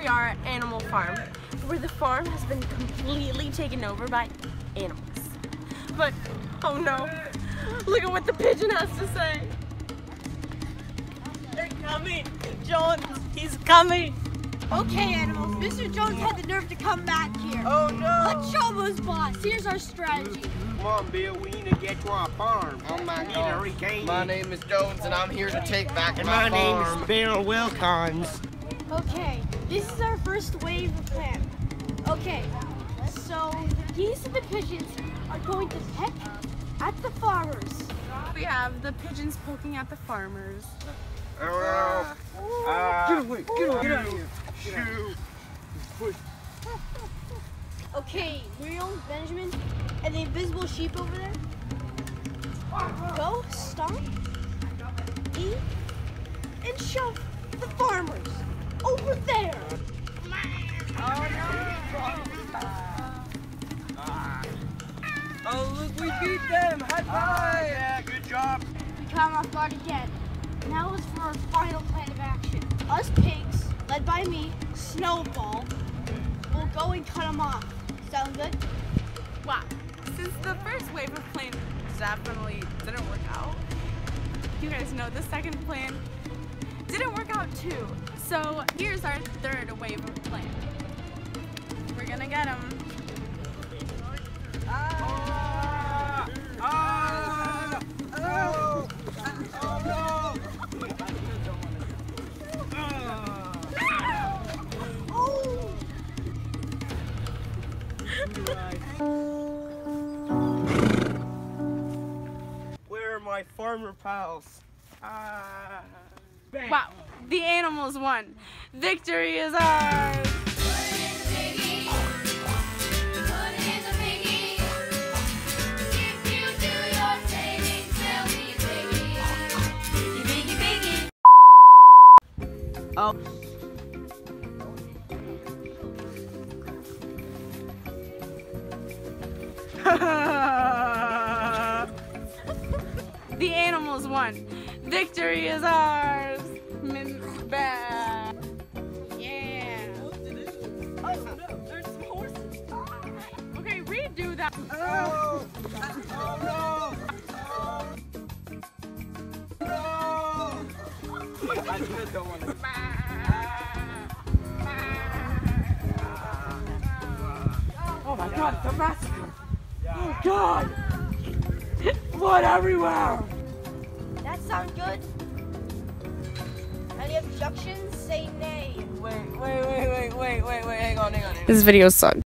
we are at Animal Farm, where the farm has been completely taken over by animals. But, oh no, look at what the pigeon has to say. They're coming! Jones, he's coming! Okay, animals, Mr. Jones had the nerve to come back here. Oh no! Let's show him who's boss. Here's our strategy. Come on, Bill, we need to get to our farm. Oh my We need to God. regain My it. name is Jones and I'm here to take back And my my name farm. is Bill Wilkins. Okay, this is our first wave of plan. Okay, so the geese and the pigeons are going to peck at the farmers. We have the pigeons poking at the farmers. Get away, get away. Shoot. Okay, Muriel, Benjamin, and the invisible sheep over there. Go, stomp, eat, and shove the farmers over there. Oh look, we beat them! High five! Yeah, good job. We caught 'em off guard again. Now it's for our final plan of action. Us pigs, led by me, Snowball, will go and cut them off. Sound good? Wow, since the first wave of plan definitely didn't work out, you guys know the second plan didn't work out too. So here's our third wave of plan. We're gonna get them. Where are my farmer pals? Wow, the animals won. Victory is ours. Oh. The animals won. Victory is ours. Yeah. Oh no, there's some horses. Okay, redo that. Oh no! I just don't want to. Oh my God, it's a massacre! Oh God! Blood everywhere! That sound good? Any objections? Say nay. Wait, hang on. This video sucked.